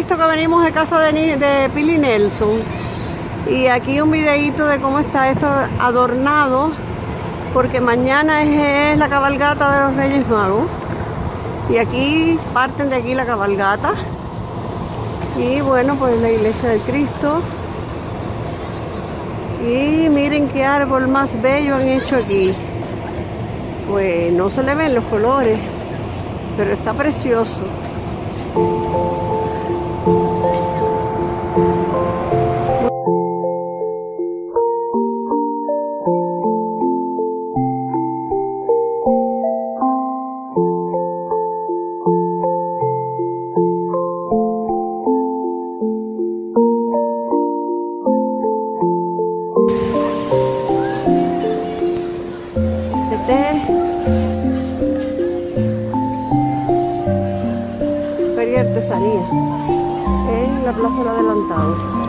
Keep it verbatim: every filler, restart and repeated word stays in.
Cristo que venimos de casa de, de Pili Nelson. Y aquí un videíto de cómo está esto adornado, porque mañana es, es la cabalgata de los Reyes Magos. Y aquí parten de aquí la cabalgata. Y bueno, pues la iglesia del Cristo. Y miren qué árbol más bello han hecho aquí. Pues no se le ven los colores, pero está precioso. Feria Artesanía en la Plaza del Adelantado.